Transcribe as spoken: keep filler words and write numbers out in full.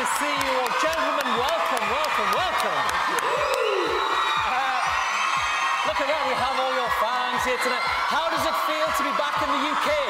see you all. Gentlemen, welcome, welcome, welcome. Uh, look around, we have all your fans here tonight. How does it feel to be back in the U K?